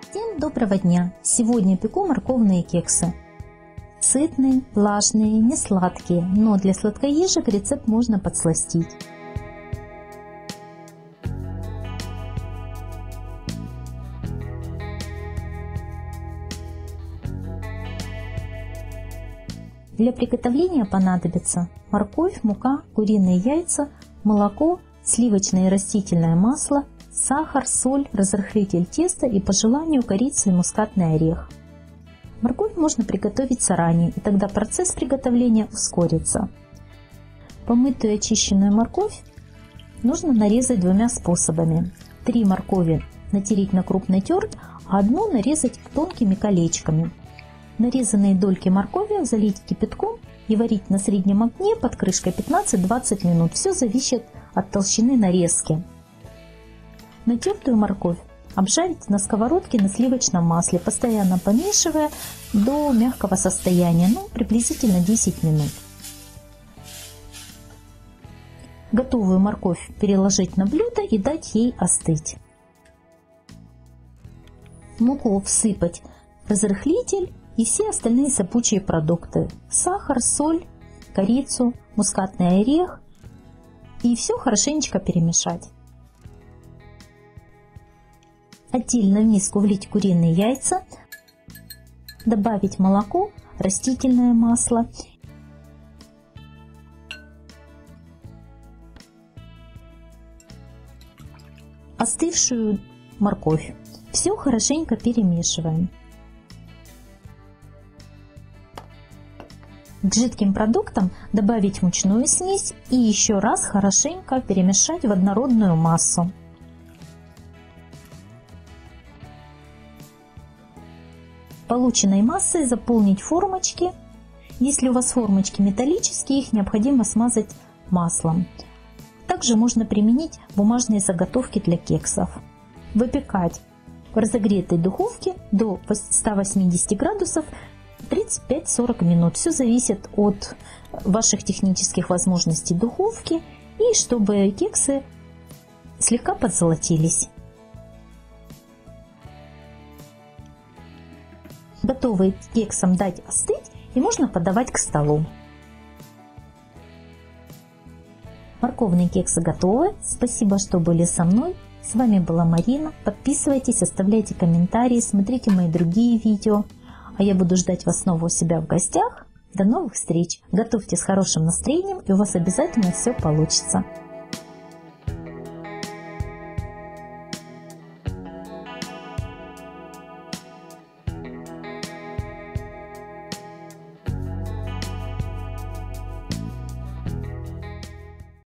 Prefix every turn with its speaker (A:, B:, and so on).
A: Всем доброго дня! Сегодня пеку морковные кексы. Сытные, влажные, не сладкие, но для сладкоежек рецепт можно подсластить. Для приготовления понадобится морковь, мука, куриные яйца, молоко, сливочное и растительное масло, сахар, соль, разрыхлитель теста и по желанию корица и мускатный орех. Морковь можно приготовить заранее, и тогда процесс приготовления ускорится. Помытую и очищенную морковь нужно нарезать двумя способами. 3 моркови натереть на крупной терке, а одну нарезать тонкими колечками. Нарезанные дольки моркови залить кипятком и варить на среднем огне под крышкой 15-20 минут. Все зависит от толщины нарезки. Натертую морковь обжарить на сковородке на сливочном масле, постоянно помешивая до мягкого состояния, приблизительно 10 минут. Готовую морковь переложить на блюдо и дать ей остыть. В муку всыпать разрыхлитель и все остальные сопучие продукты: сахар, соль, корицу, мускатный орех, и все хорошенечко перемешать. Отдельно в миску влить куриные яйца, добавить молоко, растительное масло, остывшую морковь. Все хорошенько перемешиваем. К жидким продуктам добавить мучную смесь и еще раз хорошенько перемешать в однородную массу. Полученной массой заполнить формочки. Если у вас формочки металлические, их необходимо смазать маслом. Также можно применить бумажные заготовки для кексов. Выпекать в разогретой духовке до 180 градусов 35-40 минут. Все зависит от ваших технических возможностей духовки и чтобы кексы слегка подзолотились. Готовые кексам дать остыть и можно подавать к столу. Морковные кексы готовы. Спасибо, что были со мной. С вами была Марина. Подписывайтесь, оставляйте комментарии, смотрите мои другие видео. А я буду ждать вас снова у себя в гостях. До новых встреч! Готовьте с хорошим настроением, и у вас обязательно все получится.